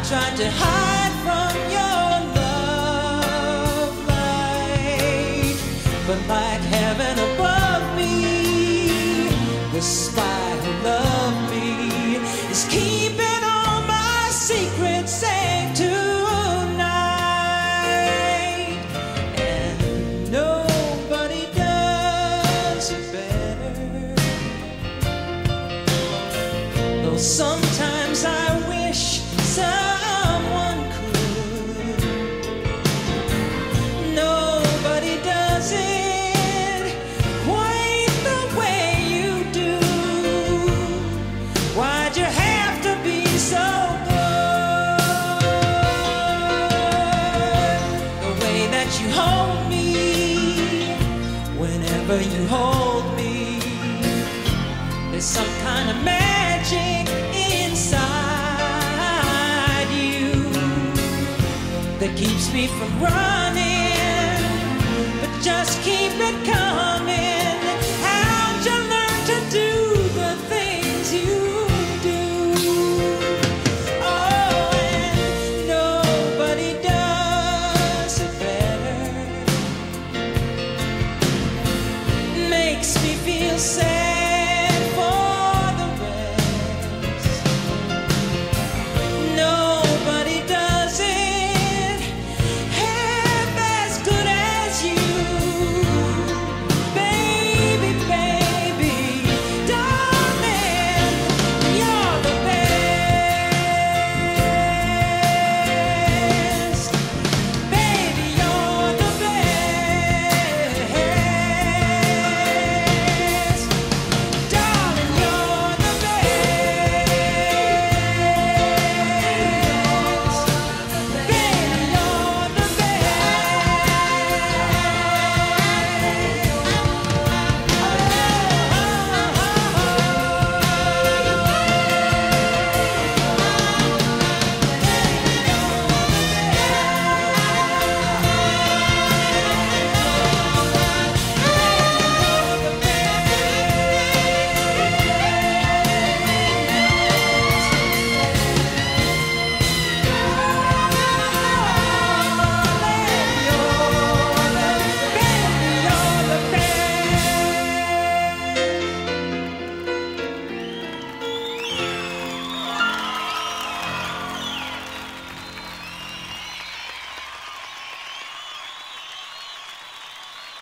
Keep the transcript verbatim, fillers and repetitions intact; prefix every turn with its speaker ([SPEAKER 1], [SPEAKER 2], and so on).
[SPEAKER 1] tried to hide from your love light, but like heaven above me, the spy who loved me is keeping all my secrets safe tonight. And nobody does it better, though sometimes I wish someone could. Nobody does it quite the way you do. Why'd you have to be so good? The way that you hold me, whenever you hold me, there's some kind of magic inside you that keeps me from running, but just keep it coming. How'd you learn to do the things you do? Oh, and nobody does it better. Makes me feel sad.